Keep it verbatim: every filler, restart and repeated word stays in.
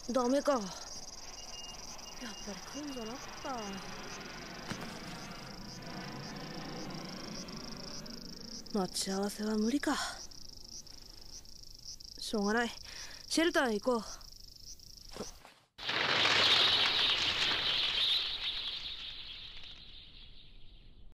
ダメか。やっぱり来るんじゃなかった。待ち合わせは無理か。しょうがない。シェルターへ行こう。